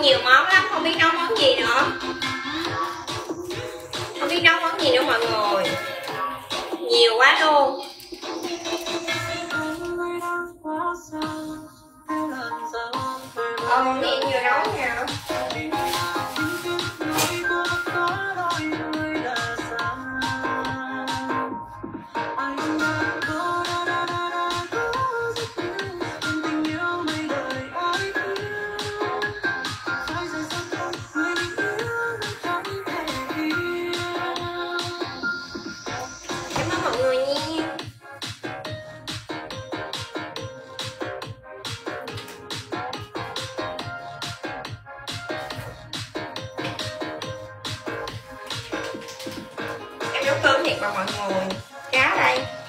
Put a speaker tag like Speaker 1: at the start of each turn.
Speaker 1: nhiều món lắm, không biết nấu món gì nữa. Không biết nấu món gì nữa mọi người. Nhiều quá luôn. Em vừa nấu nè. Nấu cơm thiệt mà mọi người. Cá đây.